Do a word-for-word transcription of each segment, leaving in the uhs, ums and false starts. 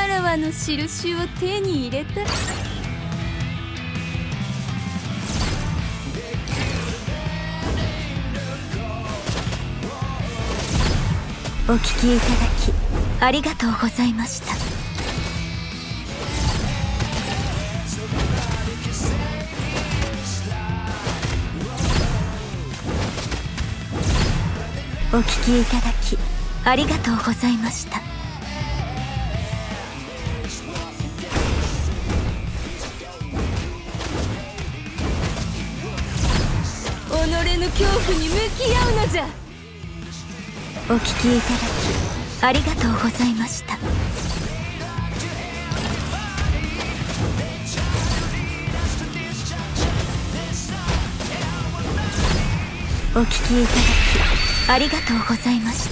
わらわの印を手に入れた。 お聞きいただきありがとうございました。お聞きいただきありがとうございました。 己の恐怖に向き合うのじゃ。 お聞きいただきありがとうございました。お聞きいただきありがとうございました。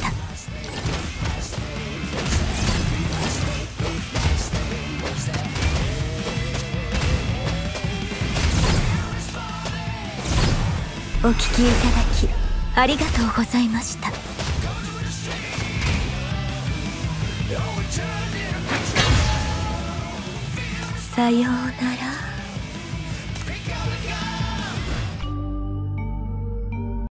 お聞きいただきありがとうございました。さようなら。